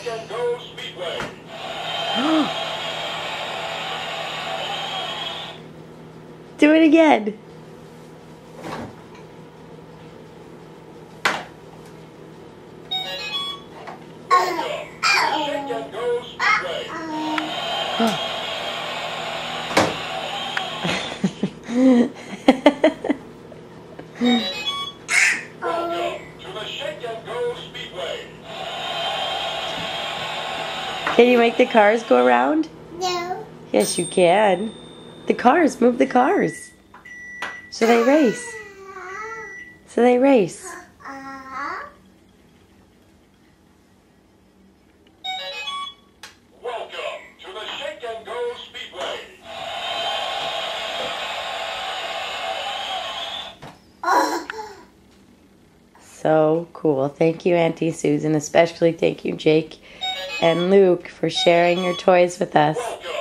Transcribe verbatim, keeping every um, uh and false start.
Shake and Go Speedway. Do it again. Welcome to Shake and Go Speedway. Welcome to the Shake and Go Speedway. Can you make the cars go around? No. Yes, you can. The cars, move the cars. So they race. So they race. Welcome to the Shake and Go Speedway. So cool. Thank you, Auntie Susan. Especially thank you, Jake and Luke, for sharing your toys with us. Welcome